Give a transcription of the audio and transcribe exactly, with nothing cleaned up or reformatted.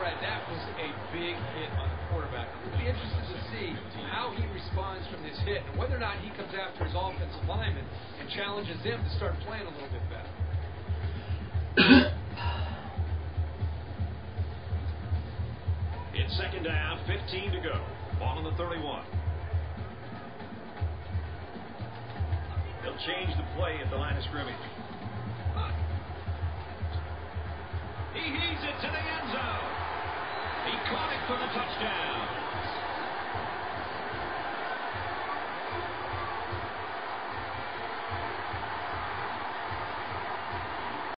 Brad, that was a big hit on the quarterback. I'm really interested to see how he responds from this hit and whether or not he comes after his offensive lineman and challenges him to start playing a little bit better. It's second down, fifteen to go. Ball on the thirty-one. They'll change the play at the line of scrimmage. He heaves it to the end zone. He caught it for the touchdown.